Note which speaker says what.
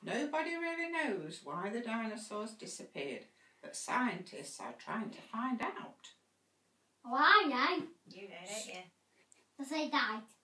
Speaker 1: Nobody really knows why the dinosaurs disappeared, but scientists are trying to find out.
Speaker 2: Oh, I know.
Speaker 3: You know, don't you?
Speaker 2: Because they died.